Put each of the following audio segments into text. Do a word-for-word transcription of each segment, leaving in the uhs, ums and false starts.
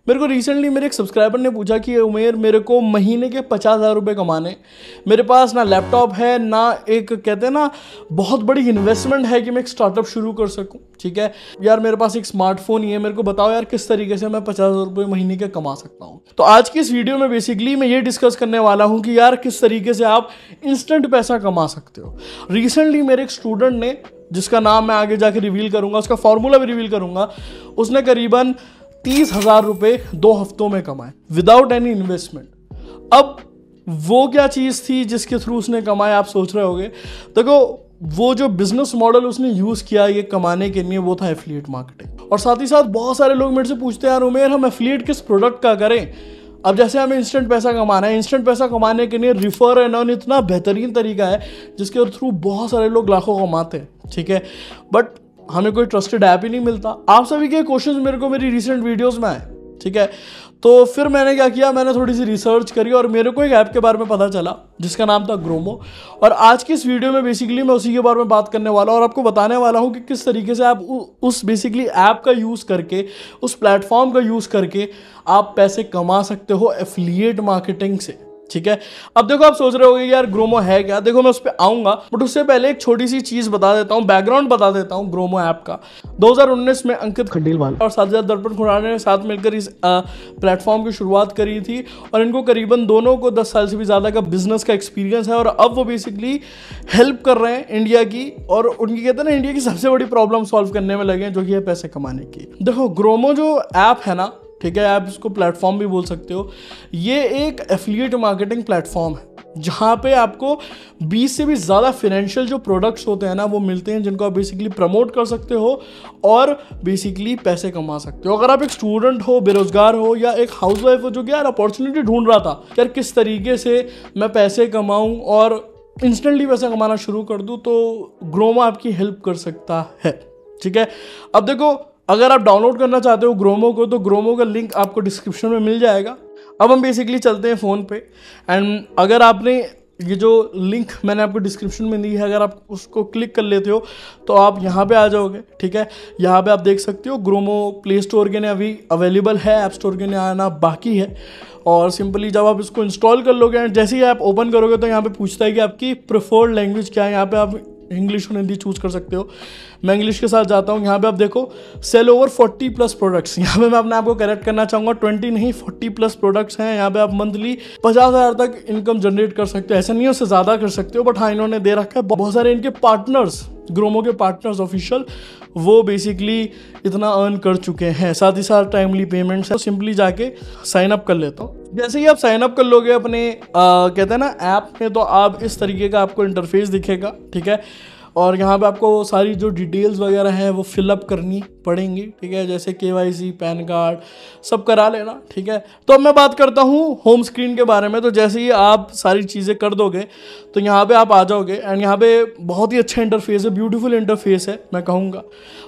मेरे को रिसेंटली मेरे एक सब्सक्राइबर ने पूछा कि उमेर मेरे को महीने के पचास हज़ार रुपये कमाने, मेरे पास ना लैपटॉप है ना एक कहते हैं ना बहुत बड़ी इन्वेस्टमेंट है कि मैं एक स्टार्टअप शुरू कर सकूं, ठीक है यार मेरे पास एक स्मार्टफोन ही है, मेरे को बताओ यार किस तरीके से मैं पचास हज़ार रुपये महीने के कमा सकता हूं। तो आज की इस वीडियो में बेसिकली मैं ये डिस्कस करने वाला हूं कि यार किस तरीके से आप इंस्टेंट पैसा कमा सकते हो। रिसेंटली मेरे एक स्टूडेंट ने, जिसका नाम मैं आगे जाके रिवील करूंगा, उसका फॉर्मूला भी रिवील करूंगा, उसने करीबन तीस हजार रुपये दो हफ्तों में कमाए विदाउट एनी इन्वेस्टमेंट। अब वो क्या चीज़ थी जिसके थ्रू उसने कमाए, आप सोच रहे होगे। देखो वो जो बिजनेस मॉडल उसने यूज़ किया ये कमाने के लिए वो था एफिलिएट मार्केटिंग। और साथ ही साथ बहुत सारे लोग मेरे से पूछते हैं यार उमेर हम एफिलिएट किस प्रोडक्ट का करें। अब जैसे हमें इंस्टेंट पैसा कमाना है, इंस्टेंट पैसा कमाने के लिए रिफर एंड अर्न इतना बेहतरीन तरीका है जिसके थ्रू बहुत सारे लोग लाखों कमाते हैं, ठीक है, बट हमें कोई ट्रस्टेड ऐप ही नहीं मिलता। आप सभी के क्वेश्चंस मेरे को मेरी रिसेंट वीडियोस में आए, ठीक है, तो फिर मैंने क्या किया, मैंने थोड़ी सी रिसर्च करी और मेरे को एक ऐप के बारे में पता चला जिसका नाम था ग्रोमो। और आज की इस वीडियो में बेसिकली मैं उसी के बारे में बात करने वाला हूँ और आपको बताने वाला हूँ कि किस तरीके से आप उस बेसिकली ऐप का यूज़ करके, उस प्लेटफॉर्म का यूज़ करके आप पैसे कमा सकते हो एफिलिएट मार्केटिंग से, ठीक है। अब देखो आप सोच रहे होगे यार ग्रोमो है क्या, देखो मैं उस पर आऊंगा बट उससे पहले एक छोटी सी चीज बता देता हूँ, बैकग्राउंड बता देता हूँ ग्रोमो ऐप का। दो हज़ार उन्नीस में अंकित खंडेलवाल और साथ दर्पण खुराना ने साथ मिलकर इस प्लेटफॉर्म की शुरुआत करी थी और इनको करीबन दोनों को दस साल से भी ज़्यादा का बिजनेस का एक्सपीरियंस है और अब वो बेसिकली हेल्प कर रहे हैं इंडिया की, और उनकी कहते हैं ना इंडिया की सबसे बड़ी प्रॉब्लम सॉल्व करने में लगे हैं जो कि है पैसे कमाने की। देखो ग्रोमो जो ऐप है ना, ठीक है, आप इसको प्लेटफॉर्म भी बोल सकते हो, ये एक एफिलिएट मार्केटिंग प्लेटफॉर्म है जहाँ पे आपको बीस से भी ज़्यादा फाइनेंशियल जो प्रोडक्ट्स होते हैं ना वो मिलते हैं जिनको आप बेसिकली प्रमोट कर सकते हो और बेसिकली पैसे कमा सकते हो। अगर आप एक स्टूडेंट हो, बेरोजगार हो या एक हाउसवाइफ हो जो कि यार अपॉर्चुनिटी ढूंढ रहा था यार किस तरीके से मैं पैसे कमाऊँ और इंस्टेंटली पैसा कमाना शुरू कर दूँ, तो ग्रोमो आपकी हेल्प कर सकता है, ठीक है। अब देखो अगर आप डाउनलोड करना चाहते हो ग्रोमो को तो ग्रोमो का लिंक आपको डिस्क्रिप्शन में मिल जाएगा। अब हम बेसिकली चलते हैं फ़ोन पे एंड अगर आपने ये जो लिंक मैंने आपको डिस्क्रिप्शन में दी है अगर आप उसको क्लिक कर लेते हो तो आप यहाँ पे आ जाओगे, ठीक है। यहाँ पे आप देख सकते हो ग्रोमो प्ले स्टोर के लिए अभी अवेलेबल है, ऐप स्टोर के लिए आना बाकी है। और सिंपली जब आप इसको इंस्टॉल कर लोगे एंड जैसे ही आप ओपन करोगे तो यहाँ पे पूछता है कि आपकी प्रेफर्ड लैंग्वेज क्या है। यहाँ पे आप इंग्लिश और हिंदी चूज़ कर सकते हो, मैं इंग्लिश के साथ जाता हूँ। यहाँ पे आप देखो sale over forty plus products, यहाँ पे मैं अपने आप को करेक्ट करना चाहूँगा, ट्वेंटी नहीं फोर्टी प्लस प्रोडक्ट्स हैं। यहाँ पे आप मंथली पचास हज़ार तक इनकम जनरेट कर सकते हो, ऐसा नहीं है उससे ज़्यादा कर सकते हो, बट हाँ इन्होंने दे रखा है। बहुत सारे इनके पार्टनर्स, ग्रोमो के पार्टनर्स ऑफिशियल, वो बेसिकली इतना अर्न कर चुके हैं। साथ ही साथ टाइमली पेमेंट्स है, तो सिंपली जाके साइन अप कर लेता हूँ। जैसे ही आप साइन अप कर लोगे अपने आ, कहते हैं ना ऐप में, तो आप इस तरीके का आपको इंटरफेस दिखेगा, ठीक है। और यहाँ पे आपको सारी जो डिटेल्स वगैरह हैं वो फिलअप करनी पड़ेंगी, ठीक है, जैसे केवाईसी, पैन कार्ड सब करा लेना, ठीक है। तो अब मैं बात करता हूँ होम स्क्रीन के बारे में। तो जैसे ही आप सारी चीज़ें कर दोगे तो यहाँ पे आप आ जाओगे एंड यहाँ पे बहुत ही अच्छा इंटरफेस है, ब्यूटीफुल इंटरफेस है मैं कहूँगा।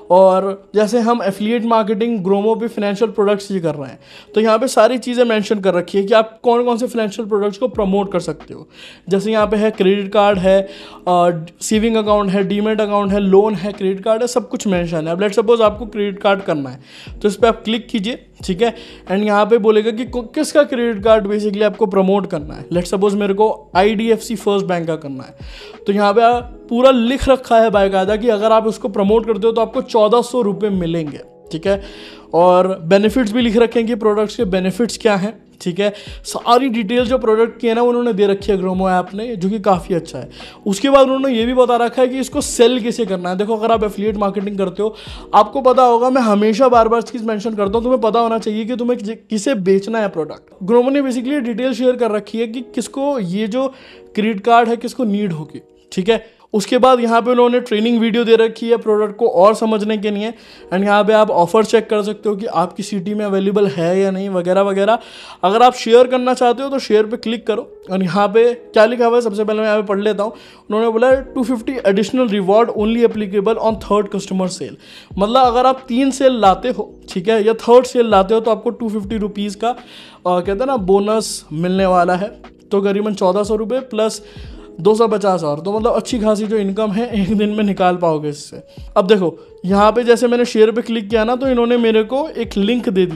और जैसे हम एफिलिएट मार्केटिंग ग्रोमो पे फाइनेंशियल प्रोडक्ट्स ही कर रहे हैं तो यहाँ पे सारी चीज़ें मेंशन कर रखी है कि आप कौन कौन से फाइनेंशियल प्रोडक्ट्स को प्रमोट कर सकते हो। जैसे यहाँ पे है क्रेडिट कार्ड है, सेविंग अकाउंट है, डीमेट अकाउंट है, लोन है, क्रेडिट कार्ड है, सब कुछ मेंशन है। अब लेट्स सपोज आपको क्रेडिट कार्ड करना है तो इस पर आप क्लिक कीजिए, ठीक है, एंड यहाँ पे बोलेगा कि किसका क्रेडिट कार्ड बेसिकली आपको प्रमोट करना है। लेट्स सपोज मेरे को I D F C first bank का करना है, तो यहाँ पे पूरा लिख रखा है बाकायदा कि अगर आप उसको प्रमोट करते हो तो आपको चौदह सौ रुपये मिलेंगे, ठीक है। और बेनिफिट्स भी लिख रखे हैं कि प्रोडक्ट्स के बेनिफिट्स क्या हैं, ठीक है। सारी डिटेल जो प्रोडक्ट की है ना उन्होंने दे रखी है ग्रोमो ऐप ने, जो कि काफ़ी अच्छा है। उसके बाद उन्होंने ये भी बता रखा है कि इसको सेल कैसे करना है। देखो अगर आप एफिलिएट मार्केटिंग करते हो आपको पता होगा, मैं हमेशा बार बार चीज़ मेंशन करता हूँ, तुम्हें पता होना चाहिए कि तुम्हें किसे बेचना है प्रोडक्ट। ग्रोमो ने बेसिकली डिटेल शेयर कर रखी है कि किसको ये जो क्रेडिट कार्ड है किसको नीड होगी, ठीक है। उसके बाद यहाँ पे उन्होंने ट्रेनिंग वीडियो दे रखी है प्रोडक्ट को और समझने के लिए एंड यहाँ पे आप ऑफर चेक कर सकते हो कि आपकी सिटी में अवेलेबल है या नहीं वगैरह वगैरह। अगर आप शेयर करना चाहते हो तो शेयर पे क्लिक करो और यहाँ पे क्या लिखा हुआ है सबसे पहले मैं यहाँ पे पढ़ लेता हूँ। उन्होंने बोला two fifty additional reward only applicable on third customer sale. मतलब अगर आप तीन सेल लाते हो, ठीक है, या थर्ड सेल लाते हो तो आपको टू फिफ्टी रुपीज़ का कहते हैं ना बोनस मिलने वाला है। तो करीबन चौदह सौ रुपये प्लस दो सौ पचास और, तो मतलब अच्छी खासी जो इनकम है एक दिन में निकाल पाओगे इससे। अब देखो यहाँ पे जैसे मैंने शेयर पे क्लिक किया ना तो इन्होंने मेरे को एक लिंक दे दिया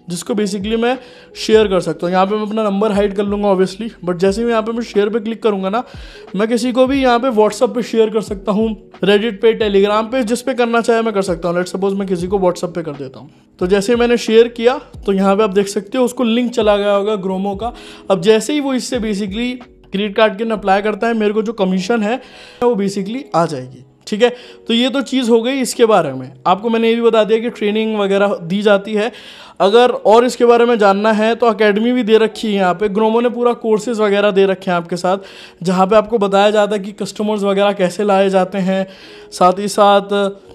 जिसको बेसिकली मैं शेयर कर सकता हूँ। यहाँ पे मैं अपना नंबर हाइड कर लूँगा ऑब्वियसली, बट जैसे ही यहाँ पे मैं शेयर पे क्लिक करूँगा ना, मैं किसी को भी यहाँ पे व्हाट्सअप पे शेयर कर सकता हूँ, रेडिट पे, टेलीग्राम पे, जिस पे करना चाहे मैं कर सकता हूँ। लेट्स सपोज मैं किसी को व्हाट्सअप पे कर देता हूँ, तो जैसे मैंने शेयर किया तो यहाँ पे आप देख सकते हो उसको लिंक चला गया होगा ग्रोमो का। अब जैसे ही वो इससे बेसिकली क्रेडिट कार्ड के लिए अप्लाई करता है, मेरे को जो कमीशन है वो बेसिकली आ जाएगी। ठीक है, तो ये तो चीज़ हो गई इसके बारे में। आपको मैंने ये भी बता दिया कि ट्रेनिंग वगैरह दी जाती है। अगर और इसके बारे में जानना है तो अकेडमी भी दे रखी है यहाँ पे। ग्रोमो ने पूरा कोर्सेज वगैरह दे रखे हैं आपके साथ, जहाँ पे आपको बताया जाता है कि कस्टमर्स वगैरह कैसे लाए जाते हैं, साथ ही साथ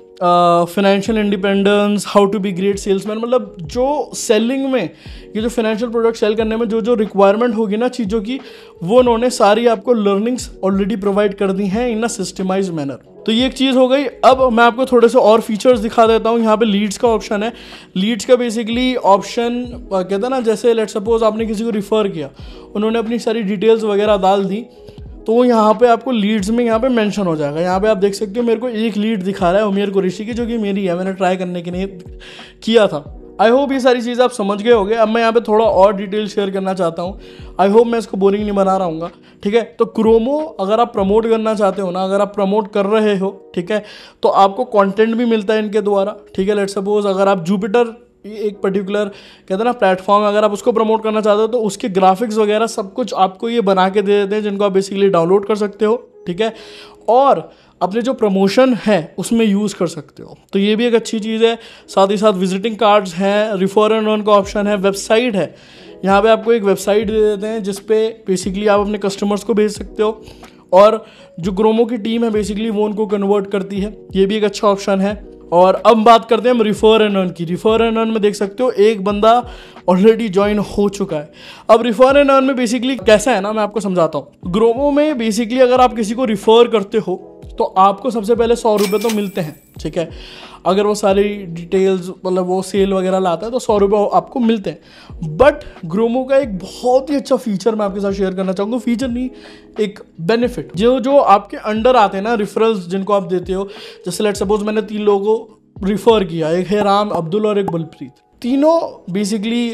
financial independence, how to be great salesman, मतलब जो सेलिंग में, ये जो फाइनेंशियल प्रोडक्ट सेल करने में जो जो रिक्वायरमेंट होगी ना चीज़ों की, वो उन्होंने सारी आपको लर्निंग्स ऑलरेडी प्रोवाइड कर दी हैं इन अ सिस्टमाइज मैनर। तो ये एक चीज़ हो गई। अब मैं आपको थोड़े से और फीचर्स दिखा देता हूँ। यहाँ पे लीड्स का ऑप्शन है। लीड्स का बेसिकली ऑप्शन कहते हैं ना, जैसे लेट सपोज आपने किसी को रिफ़र किया, उन्होंने अपनी सारी डिटेल्स वगैरह डाल दी, तो वो यहाँ पे आपको लीड्स में यहाँ पे मेंशन हो जाएगा। यहाँ पे आप देख सकते हो मेरे को एक लीड दिखा रहा है उमेर कुरैशी की, जो कि मेरी है, मैंने ट्राई करने के लिए किया था। आई होप ये सारी चीज़ आप समझ गए होंगे। अब मैं यहाँ पे थोड़ा और डिटेल शेयर करना चाहता हूँ। आई होप मैं इसको बोरिंग नहीं बना रहा हूँ। ठीक है, तो क्रोमो अगर आप प्रमोट करना चाहते हो ना, अगर आप प्रमोट कर रहे हो, ठीक है, तो आपको कंटेंट भी मिलता है इनके द्वारा। ठीक है, लेट सपोज अगर आप जुपिटर एक पर्टिकुलर कहते हैं ना प्लेटफॉर्म, अगर आप उसको प्रमोट करना चाहते हो तो उसके ग्राफिक्स वगैरह सब कुछ आपको ये बना के दे देते हैं, जिनको आप बेसिकली डाउनलोड कर सकते हो। ठीक है, और अपने जो प्रमोशन है उसमें यूज़ कर सकते हो, तो ये भी एक अच्छी चीज़ है। साथ ही साथ विजिटिंग कार्ड्स हैं, रिफर एंड अर्न का ऑप्शन है, वेबसाइट है। यहाँ पे आपको एक वेबसाइट दे देते हैं जिस पे बेसिकली आप अपने कस्टमर्स को भेज सकते हो, और जो ग्रोमो की टीम है बेसिकली वो उनको कन्वर्ट करती है। ये भी एक अच्छा ऑप्शन है। और अब बात करते हैं हम रिफर एंड अर्न की। रिफर एंड अर्न में देख सकते हो एक बंदा ऑलरेडी ज्वाइन हो चुका है। अब रिफर एंड अर्न में बेसिकली कैसा है ना, मैं आपको समझाता हूँ। ग्रोमो में बेसिकली अगर आप किसी को रिफर करते हो तो आपको सबसे पहले सौ रुपये तो मिलते हैं। ठीक है, अगर वो सारी डिटेल्स मतलब वो सेल वगैरह लाता है तो सौ रुपये आपको मिलते हैं। बट ग्रोमो का एक बहुत ही अच्छा फीचर मैं आपके साथ शेयर करना चाहूँगा, फीचर नहीं एक बेनिफिट, जो जो आपके अंडर आते हैं ना रिफरल्स जिनको आप देते हो। जैसे लेट सपोज मैंने तीन लोगों को रिफ़र किया, एक है राम, अब्दुल और एक बलप्रीत। तीनों बेसिकली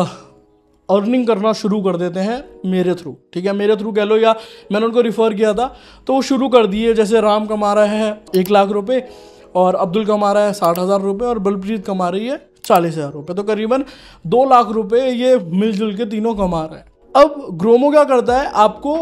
अर्निंग करना शुरू कर देते हैं मेरे थ्रू। ठीक है, मेरे थ्रू कह लो, या मैंने उनको रिफ़र किया था तो वो शुरू कर दिए। जैसे राम कमा रहा है एक लाख रुपए, और अब्दुल कमा रहा है साठ हज़ार रुपये, और बलप्रीत कमा रही है चालीस हज़ार रुपये, तो करीबन दो लाख रुपए ये मिलजुल के तीनों कमा रहे हैं। अब ग्रोमो क्या करता है, आपको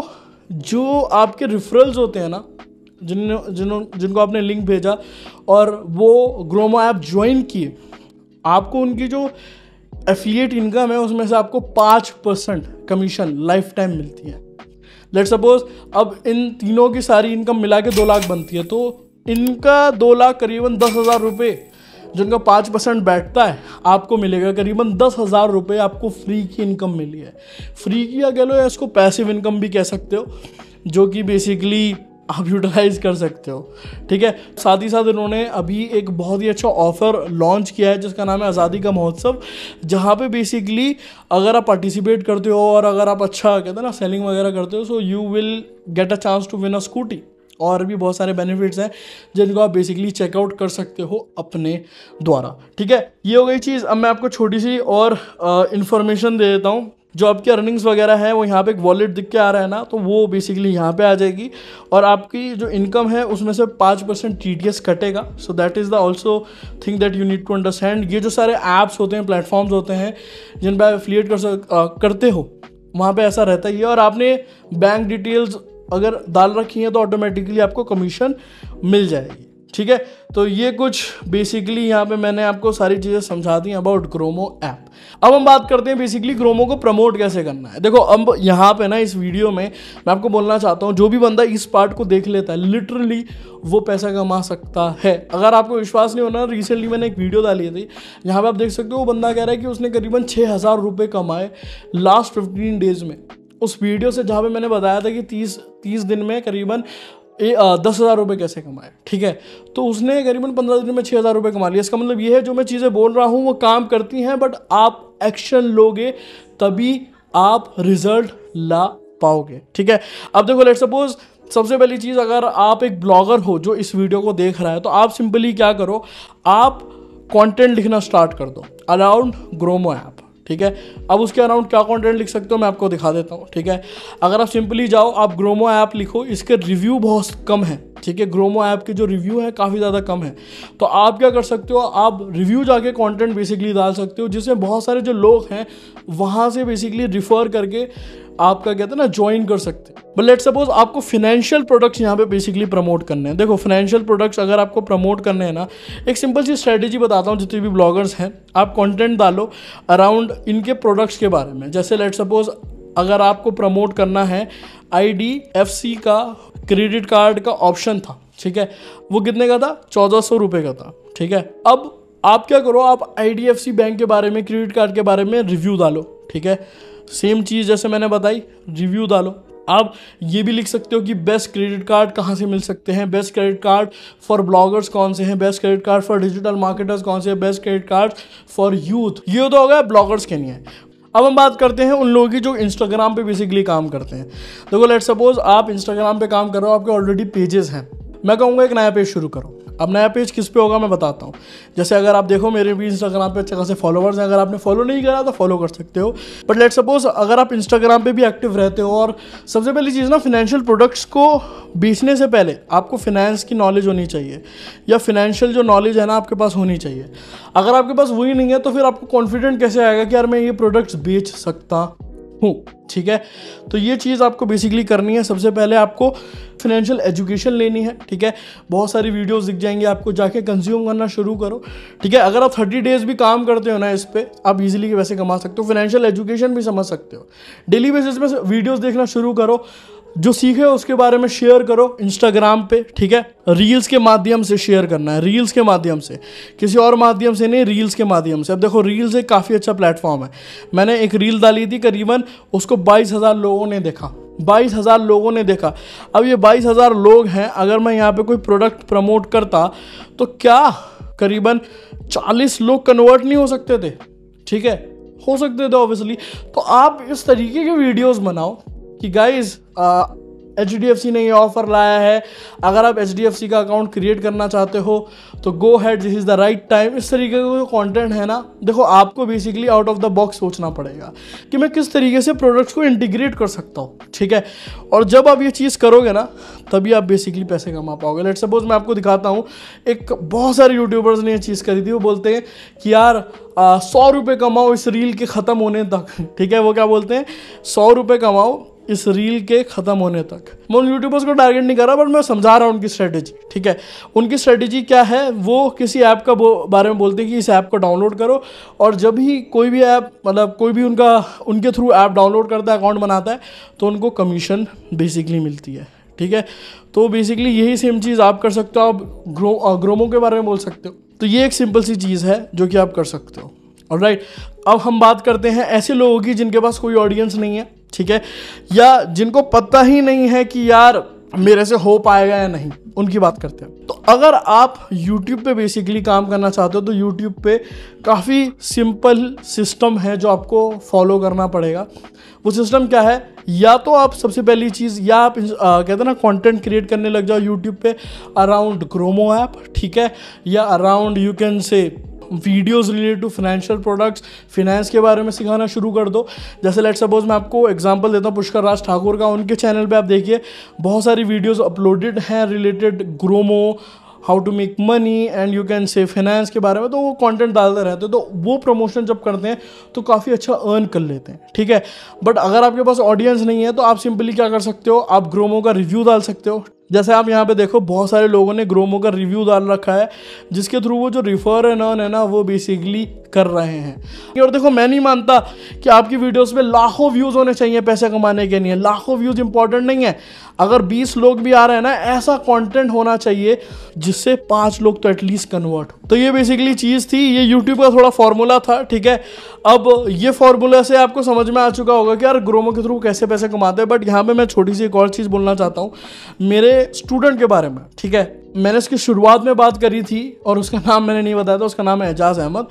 जो आपके रिफरल्स होते हैं ना, जिन जिन जिनको आपने लिंक भेजा और वो ग्रोमो ऐप ज्वाइन किए, आपको उनकी जो एफिलिएट इनकम है उसमें से आपको पाँच परसेंट कमीशन लाइफ टाइम मिलती है। लेट सपोज अब इन तीनों की सारी इनकम मिला के दो लाख बनती है, तो इनका दो लाख करीबन दस हज़ार रुपये, जिनका पाँच परसेंट बैठता है, आपको मिलेगा करीबन दस हज़ार रुपये आपको फ्री की इनकम मिली है। फ्री की या कह लो, या इसको पैसिव इनकम भी कह सकते हो, जो कि बेसिकली आप यूटिलाइज कर सकते हो। ठीक है, साथ ही साथ इन्होंने अभी एक बहुत ही अच्छा ऑफर लॉन्च किया है जिसका नाम है आज़ादी का महोत्सव, जहाँ पे बेसिकली अगर आप पार्टिसिपेट करते हो और अगर आप अच्छा कहते हैं ना सेलिंग वगैरह करते हो, so you will get a chance to win a scooty. और भी बहुत सारे बेनिफिट्स हैं जिनको आप बेसिकली चेकआउट कर सकते हो अपने द्वारा। ठीक है, ये हो गई चीज़। अब मैं आपको छोटी सी और इन्फॉर्मेशन दे देता हूँ। जो आपकी अर्निंग्स वगैरह है वो यहाँ पे एक वॉलेट दिख के आ रहा है ना, तो वो बेसिकली यहाँ पे आ जाएगी, और आपकी जो इनकम है उसमें से पाँच परसेंट टी टी एस कटेगा। So that is the also thing that you need to understand. ये जो सारे ऐप्स होते हैं, प्लेटफॉर्म्स होते हैं जिन पर आप एफिलिएट कर सक आ, करते हो, वहाँ पे ऐसा रहता ही है। और आपने बैंक डिटेल्स अगर डाल रखी हैं तो ऑटोमेटिकली आपको कमीशन मिल जाएगी। ठीक है, तो ये कुछ बेसिकली यहाँ पे मैंने आपको सारी चीज़ें समझा दी अबाउट ग्रोमो ऐप। अब हम बात करते हैं बेसिकली ग्रोमो को प्रमोट कैसे करना है। देखो, अब यहाँ पे ना इस वीडियो में मैं आपको बोलना चाहता हूँ, जो भी बंदा इस पार्ट को देख लेता है लिटरली वो पैसा कमा सकता है। अगर आपको विश्वास नहीं होना, रिसेंटली मैंने एक वीडियो डाली थी, यहाँ पे आप देख सकते हो वो बंदा कह रहा है कि उसने करीबन छः हज़ार रुपये कमाए लास्ट फिफ्टीन डेज में। उस वीडियो से जहाँ पे मैंने बताया था कि तीस तीस दिन में करीबन ए, आ, दस हज़ार रुपये कैसे कमाए। ठीक है, तो उसने करीबन पंद्रह दिन में छः हज़ार रुपये कमा लिया। इसका मतलब ये है जो मैं चीज़ें बोल रहा हूँ वो काम करती हैं, बट आप एक्शन लोगे तभी आप रिजल्ट ला पाओगे। ठीक है, अब देखो, लेट्स सपोज सबसे पहली चीज़, अगर आप एक ब्लॉगर हो जो इस वीडियो को देख रहा है, तो आप सिंपली क्या करो, आप कंटेंट लिखना स्टार्ट कर दो अराउंड ग्रोमो ऐप। ठीक है। अब उसके अराउंड क्या कंटेंट लिख सकते हो मैं आपको दिखा देता हूँ, ठीक है। अगर आप सिंपली जाओ, आप ग्रोमो ऐप लिखो, इसके रिव्यू बहुत कम है, ठीक है। ग्रोमो ऐप के जो रिव्यू है काफ़ी ज़्यादा कम है, तो आप क्या कर सकते हो, आप रिव्यू जाके कंटेंट बेसिकली डाल सकते हो, जिसमें बहुत सारे जो लोग हैं वहाँ से बेसिकली रिफ़र करके आपका कहते हैं ना ज्वाइन कर सकते हैं। बट लेट्स सपोज आपको फिनेंशियल प्रोडक्ट्स यहाँ पे बेसिकली प्रमोट करने हैं। देखो फिनेंशियल प्रोडक्ट्स अगर आपको प्रमोट करने हैं ना, एक सिंपल सी स्ट्रेटेजी बताता हूँ। जितने भी ब्लॉगर्स हैं, आप कंटेंट डालो अराउंड इनके प्रोडक्ट्स के बारे में। जैसे लेट्स सपोज अगर आपको प्रमोट करना है आई डी एफ सी का क्रेडिट कार्ड का ऑप्शन था, ठीक है, वो कितने का था, चौदह सौ रुपये का था, ठीक है। अब आप क्या करो, आप I D F C bank के बारे में, क्रेडिट कार्ड के बारे में रिव्यू डालो, ठीक है। सेम चीज़ जैसे मैंने बताई, रिव्यू डालो। आप ये भी लिख सकते हो कि बेस्ट क्रेडिट कार्ड कहाँ से मिल सकते हैं, best credit card for bloggers कौन से हैं, best credit card for digital marketers कौन से हैं, best credit card for youth. ये तो हो गया ब्लॉगर्स के लिए। अब हम बात करते हैं उन लोगों की जो इंस्टाग्राम पे बेसिकली काम करते हैं। देखो लेट्स सपोज आप इंस्टाग्राम पे काम कर रहे हो, आपके ऑलरेडी पेजेस हैं, मैं कहूँगा एक नया पेज शुरू करो। अब नया पेज किस पे होगा मैं बताता हूँ। जैसे अगर आप देखो मेरे भी इंस्टाग्राम पे अच्छे खासे फॉलोवर्स हैं, अगर आपने फॉलो नहीं करा तो फॉलो कर सकते हो। बट लेट्स सपोज अगर आप इंस्टाग्राम पे भी एक्टिव रहते हो, और सबसे पहली चीज़ ना, फिनेंशियल प्रोडक्ट्स को बेचने से पहले आपको फिनेंस की नॉलेज होनी चाहिए, या फिनेंशियल जो नॉलेज है ना आपके पास होनी चाहिए। अगर आपके पास वही नहीं है तो फिर आपको कॉन्फिडेंट कैसे आएगा कि यार मैं ये प्रोडक्ट्स बेच सकता हूँ, ठीक है। तो ये चीज़ आपको बेसिकली करनी है। सबसे पहले आपको फिनेंशियल एजुकेशन लेनी है, ठीक है। बहुत सारी वीडियोस दिख जाएंगी आपको, जाके कंज्यूम करना शुरू करो, ठीक है। अगर आप थर्टी डेज भी काम करते हो ना इस पे, आप इजीली वैसे कमा सकते हो। फिनेंशियल एजुकेशन भी समझ सकते हो। डेली बेसिस में वीडियोस देखना शुरू करो, जो सीखे उसके बारे में शेयर करो इंस्टाग्राम पे, ठीक है। रील्स के माध्यम से शेयर करना है, रील्स के माध्यम से, किसी और माध्यम से नहीं, रील्स के माध्यम से। अब देखो रील्स एक काफ़ी अच्छा प्लेटफॉर्म है। मैंने एक रील डाली थी, करीबन उसको बाईस हज़ार लोगों ने देखा, बाईस हज़ार लोगों ने देखा। अब ये बाईस हज़ार लोग हैं, अगर मैं यहाँ पे कोई प्रोडक्ट प्रमोट करता तो क्या करीबन चालीस लोग कन्वर्ट नहीं हो सकते थे, ठीक है, हो सकते थे ऑब्वियसली। तो आप इस तरीके के वीडियोस बनाओ कि guys H D F C ने ये ऑफर लाया है, अगर आप एच डी एफ सी का अकाउंट क्रिएट करना चाहते हो तो go ahead, this is the right time. इस तरीके का जो कंटेंट है ना, देखो आपको basically out of the box सोचना पड़ेगा कि मैं किस तरीके से प्रोडक्ट्स को इंटीग्रेट कर सकता हूँ, ठीक है। और जब आप ये चीज़ करोगे ना, तभी आप बेसिकली पैसे कमा पाओगे। लेट्स सपोज मैं आपको दिखाता हूँ, एक बहुत सारे यूट्यूबर्स ने ये चीज़ करी थी। वो बोलते हैं कि यार सौ रुपये कमाओ इस रील के ख़त्म होने तक, ठीक है। वो क्या बोलते हैं, सौ रुपये कमाओ इस रील के ख़त्म होने तक। मैं उन यूट्यूबर्स को टारगेट नहीं कर रहा, बट मैं समझा रहा हूँ उनकी स्ट्रेटेजी, ठीक है। उनकी स्ट्रेटेजी क्या है, वो किसी ऐप का बारे में बोलते हैं कि इस ऐप को डाउनलोड करो, और जब भी कोई भी ऐप, मतलब कोई भी उनका उनके थ्रू ऐप डाउनलोड करता है, अकाउंट बनाता है, तो उनको कमीशन बेसिकली मिलती है, ठीक है। तो बेसिकली यही सेम चीज़ आप कर सकते हो। आप ग्रो ग्रोमो के बारे में बोल सकते हो। तो ये एक सिंपल सी चीज़ है जो कि आप कर सकते हो। ऑलराइट, अब हम बात करते हैं ऐसे लोगों की जिनके पास कोई ऑडियंस नहीं है, ठीक है, या जिनको पता ही नहीं है कि यार मेरे से हो पाएगा या नहीं, उनकी बात करते हैं। तो अगर आप YouTube पे बेसिकली काम करना चाहते हो तो YouTube पे काफ़ी सिंपल सिस्टम है जो आपको फॉलो करना पड़ेगा। वो सिस्टम क्या है, या तो आप सबसे पहली चीज़, या आप आ, कहते हैं ना कंटेंट क्रिएट करने लग जाओ YouTube पे अराउंड ग्रोमो ऐप, ठीक है, या around you can say videos related to financial products, finance के बारे में सिखाना शुरू कर दो। जैसे लेट्स सपोज मैं आपको एग्जांपल देता हूँ पुष्कर राज ठाकुर का। उनके चैनल पे आप देखिए बहुत सारी वीडियोस अपलोडेड हैं related GroMo, how to make money and you can say finance के बारे में। तो वो कंटेंट डालते रहते हैं, तो वो प्रमोशन जब करते हैं तो काफ़ी अच्छा अर्न कर लेते हैं, ठीक है। बट अगर आपके पास ऑडियंस नहीं है तो आप सिंपली क्या कर सकते हो, आप ग्रोमो का रिव्यू डाल सकते हो। जैसे आप यहाँ पे देखो बहुत सारे लोगों ने ग्रोमो का रिव्यू डाल रखा है, जिसके थ्रू वो जो रिफर एंड अर्न है ना वो बेसिकली कर रहे हैं। और देखो मैं नहीं मानता कि आपकी वीडियोस पे लाखों व्यूज़ होने चाहिए पैसे कमाने के लिए। लाखों व्यूज़ इंपॉर्टेंट नहीं है, अगर बीस लोग भी आ रहे हैं ना, ऐसा कंटेंट होना चाहिए जिससे पाँच लोग तो एटलीस्ट कन्वर्ट हो। तो ये बेसिकली चीज़ थी, ये यूट्यूब का थोड़ा फॉर्मूला था, ठीक है। अब ये फॉर्मूला से आपको समझ में आ चुका होगा कि यार ग्रोमो के थ्रू कैसे पैसे कमाते हैं। बट यहाँ पे मैं छोटी सी एक और चीज़ बोलना चाहता हूँ मेरे स्टूडेंट के बारे में, ठीक है। मैंने इसकी शुरुआत में बात करी थी और उसका नाम मैंने नहीं बताया था, उसका नाम है एजाज अहमद।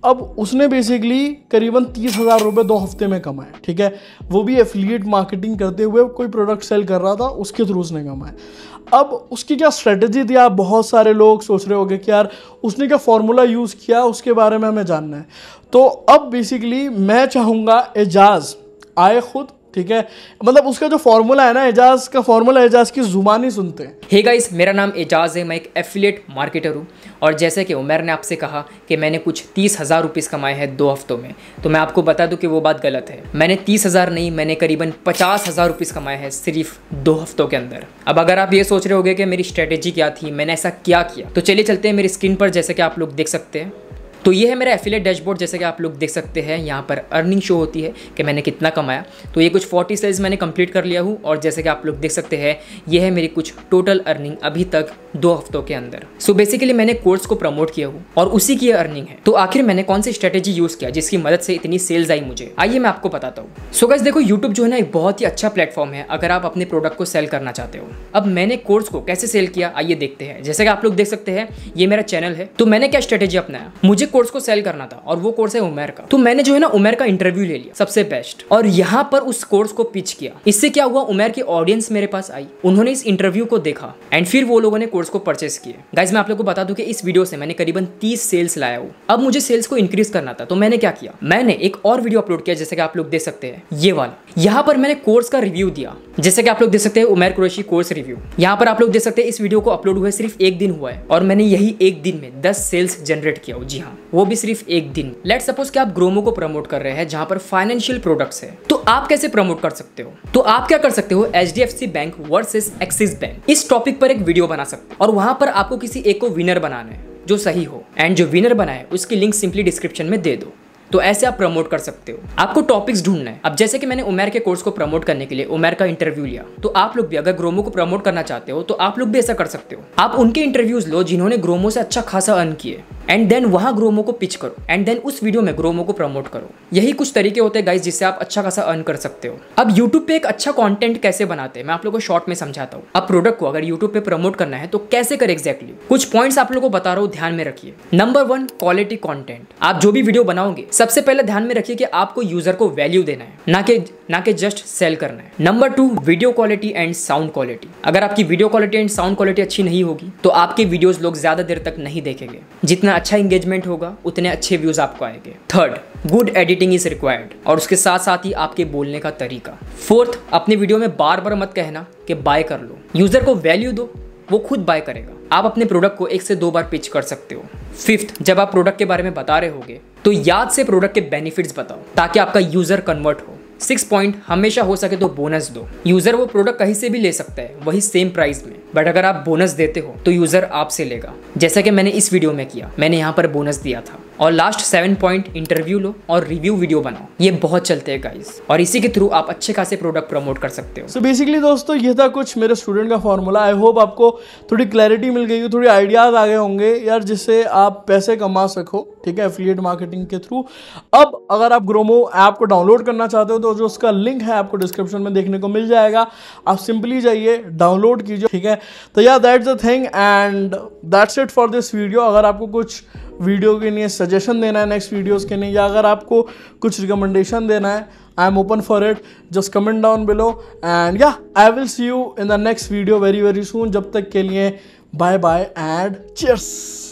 अब उसने बेसिकली करीबन तीस हज़ार रुपये दो हफ्ते में कमाए, ठीक है। वो भी एफिलिएट मार्केटिंग करते हुए, कोई प्रोडक्ट सेल कर रहा था उसके थ्रू उसने कमाए। अब उसकी क्या स्ट्रेटजी थी, आप बहुत सारे लोग सोच रहे होंगे कि यार उसने क्या फॉर्मूला यूज़ किया, उसके बारे में हमें जानना है। तो अब बेसिकली मैं चाहूँगा एजाज आए खुद, ठीक है। मतलब उसका जो फॉर्मूला है ना, एजाज का फॉर्मूला, एजाज की जुबानी सुनते हैं। हे गाइस, मेरा नाम एजाज है, मैं एक एफिलिएट मार्केटर हूँ। और जैसे कि उमर ने आपसे कहा कि मैंने कुछ तीस हज़ार रुपीज़ कमाए हैं दो हफ्तों में, तो मैं आपको बता दूं कि वो बात गलत है। मैंने तीस हज़ार नहीं, मैंने करीबन पचास हज़ार रुपीज़ कमाए हैं सिर्फ दो हफ्तों के अंदर। अब अगर आप ये सोच रहे होगे कि मेरी स्ट्रेटेजी क्या थी, मैंने ऐसा क्या किया, तो चलिए चलते हैं मेरी स्क्रीन पर, जैसे कि आप लोग देख सकते हैं। तो ये है मेरा एफिलिएट डैशबोर्ड, जैसे कि आप लोग देख सकते हैं। यहाँ पर अर्निंग शो होती है कि मैंने कितना कमाया। तो ये कुछ चालीस सेल्स मैंने कंप्लीट कर लिया हूँ, और जैसे कि आप लोग देख सकते हैं ये है मेरी कुछ टोटल अर्निंग अभी तक दो हफ्तों के अंदर। सो बेसिकली मैंने कोर्स को प्रमोट किया हूँ और उसी की अर्निंग है। तो आखिर मैंने कौन सी स्ट्रेटेजी यूज़ किया जिसकी मदद से इतनी सेल्स आई मुझे, आइए मैं आपको बताता हूँ। सो गाइस देखो, यूट्यूब जो है ना एक बहुत ही अच्छा प्लेटफॉर्म है अगर आप अपने प्रोडक्ट को सेल करना चाहते हो। अब मैंने कोर्स को कैसे सेल किया आइए देखते हैं। जैसे कि आप लोग देख सकते हैं ये मेरा चैनल है। तो मैंने क्या स्ट्रेटेजी अपनाया, मुझे कोर्स को सेल करना था और वो कोर्स है उमेर का। तो मैंने जो है ना उमेर का इंटरव्यू ले लिया सबसे बेस्ट, और यहाँ पर उस कोर्स को पिच किया। इससे क्या हुआ, उमेर की ऑडियंस मेरे पास आई, उन्होंने इस इंटरव्यू को देखा एंड फिर वो लोगों ने कोर्स को परचेस किए। गाइस मैं आप लोगों को बता दूं कि इस वीडियो से मैंने करीबन तीस सेल्स लाया हूं। अब मुझे सेल्स को इंक्रीज करना था, तो मैंने क्या किया, मैंने एक और वीडियो अपलोड किया, जैसे कि आप लोग देख सकते हैं ये वाला। यहाँ पर मैंने कोर्स का रिव्यू दिया, जैसे कि आप लोग देख सकते हैं उमर कुरैशी कोर्स रिव्यू। यहाँ पर आप लोग देख सकते हैं इस वीडियो को अपलोड हुए सिर्फ एक दिन हुआ है और मैंने यही एक दिन में दस सेल्स जनरेट किया हो। जी हाँ, वो भी सिर्फ एक दिन। लेट्स सपोज कि आप ग्रोमो को प्रमोट कर रहे हैं जहां पर फाइनेंशियल प्रोडक्ट्स है, तो आप कैसे प्रमोट कर सकते हो। तो आप क्या कर सकते हो, H D F C bank versus Axis bank, इस टॉपिक पर एक वीडियो बना सकते हो और वहां पर आपको किसी एक को विनर बनाना है जो सही हो, एंड जो विनर बनाए उसकी लिंक सिंपली डिस्क्रिप्शन में दे दो। तो ऐसे आप प्रमोट कर सकते हो। आपको टॉपिक्स ढूंढना है। अब जैसे कि मैंने उमेर के कोर्स को प्रमोट करने के लिए उमेर का इंटरव्यू लिया, तो आप लोग भी अगर ग्रोमो को प्रमोट करना चाहते हो तो आप लोग भी ऐसा कर सकते हो। आप उनके इंटरव्यूज लो जिन्होंने ग्रोमो से अच्छा खासा अर्न किए, एंड देन वहां ग्रोमो को पिच करो, एंड देन उस वीडियो में ग्रोमो को प्रमोट करो। यही कुछ तरीके होते हैं गाइस जिससे आप अच्छा खासा अर्न कर सकते हो। अब यूट्यूब पे एक अच्छा कंटेंट कैसे बनाते हैं मैं आप लोगों को शॉर्ट में समझाता हूँ। अब प्रोडक्ट को अगर यूट्यूब पे प्रमोट करना है तो कैसे करें एग्जैक्टली, कुछ पॉइंट्स आप लोगों को बता रहा हूँ, ध्यान में रखिए। Number one, quality content. आप जो भी वीडियो बनाओगे सबसे पहले ध्यान में रखिए कि आपको यूजर को वैल्यू देना है, ना कि ना कि जस्ट सेल करना है। Number two, video quality and sound quality. अगर आपकी video quality and sound quality अच्छी नहीं होगी तो आपके वीडियोस लोग ज्यादा देर तक नहीं देखेंगे। जितना अच्छा इंगेजमेंट होगा उतने अच्छे व्यूज आपको आएंगे। Third, good editing is required, और उसके साथ साथ ही आपके बोलने का तरीका। फोर्थ, अपने वीडियो में बार बार मत कहना कि बाय कर लो, यूजर को वैल्यू दो, वो खुद बाय करेगा। आप अपने प्रोडक्ट को एक से दो बार पिच कर सकते हो। फिफ्थ, जब आप प्रोडक्ट के बारे में बता रहे होगे तो याद से प्रोडक्ट के बेनिफिट्स बताओ ताकि आपका यूजर कन्वर्ट हो। सिक्स पॉइंट, हमेशा हो सके तो बोनस दो। यूजर वो प्रोडक्ट कहीं से भी ले सकता है वही सेम प्राइस में, बट अगर आप बोनस देते हो तो यूजर आपसे लेगा, जैसा कि मैंने इस वीडियो में किया। मैंने यहाँ पर बोनस दिया था। और लास्ट सेवन पॉइंट, इंटरव्यू लो और रिव्यू वीडियो बनाओ। ये बहुत चलते हैं गाइस, और इसी के थ्रू आप अच्छे खासे प्रोडक्ट प्रमोट कर सकते हो। सो बेसिकली दोस्तों ये था कुछ मेरे स्टूडेंट का फॉर्मूला। आई होप आपको थोड़ी क्लैरिटी मिल गई हो, थोड़ी आइडियाज आ गए होंगे यार, जिससे आप पैसे कमा सको, ठीक है, एफिलिएट मार्केटिंग के थ्रू। अब अगर आप ग्रोमो ऐप को डाउनलोड करना चाहते हो तो जो उसका लिंक है आपको डिस्क्रिप्शन में देखने को मिल जाएगा। आप सिंपली जाइए, डाउनलोड कीजिए, ठीक है। तो yeah that's the thing and that's it for this video. अगर आपको कुछ वीडियो के लिए सजेशन देना है नेक्स्ट वीडियोस के लिए, या अगर आपको कुछ रिकमेंडेशन देना है, I am open for it, just comment down below and yeah I will see you in the next video very very soon. जब तक के लिए बाय बाय एंड चीयर्स।